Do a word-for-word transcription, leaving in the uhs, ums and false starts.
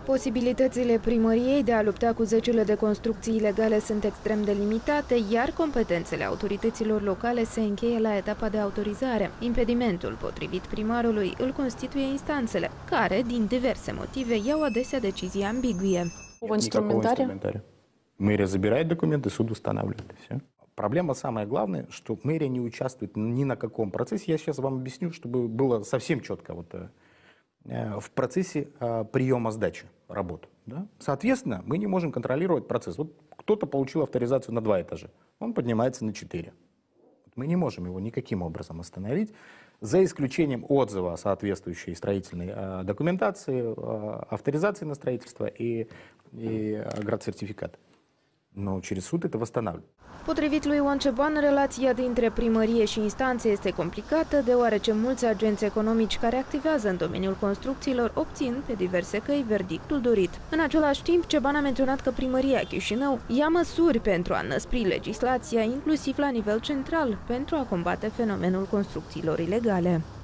Posibilitățile primăriei de a lupta cu zecile de construcții ilegale sunt extrem de limitate, iar competențele autorităților locale se încheie la etapa de autorizare. Impedimentul, potrivit primarului, îl constituie instanțele, care, din diverse motive, iau adesea decizii ambigue. Инструментария. Мэрия забирает документы, суд устанавливает, и все. Проблема самая главная, что мэрия не участвует ни на каком процессе. Я сейчас вам объясню, чтобы было совсем четко. Вот, в процессе приема сдачи работ. Да? Соответственно, мы не можем контролировать процесс. Вот кто-то получил авторизацию на два этажа, он поднимается на четыре. Мы не можем его никаким образом остановить, за исключением отзыва о соответствующей строительной э, документации, э, авторизации на строительство и, и градсертификат. Но через суд это восстанавливают. Potrivit lui Ion Ceban, relația dintre primărie și instanțe este complicată, deoarece mulți agenți economici care activează în domeniul construcțiilor obțin pe diverse căi verdictul dorit. În același timp, Ceban a menționat că primăria Chișinău ia măsuri pentru a înăspri legislația, inclusiv la nivel central, pentru a combate fenomenul construcțiilor ilegale.